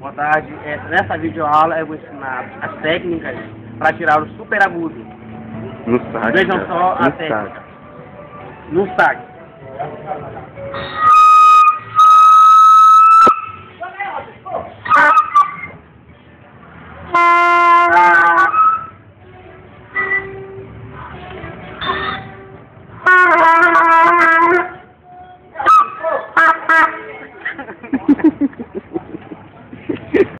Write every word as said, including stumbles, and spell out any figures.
Boa tarde. É, nessa videoaula eu vou ensinar as técnicas para tirar o super agudo. No saque. Vejam só a no técnica. saque. No saque.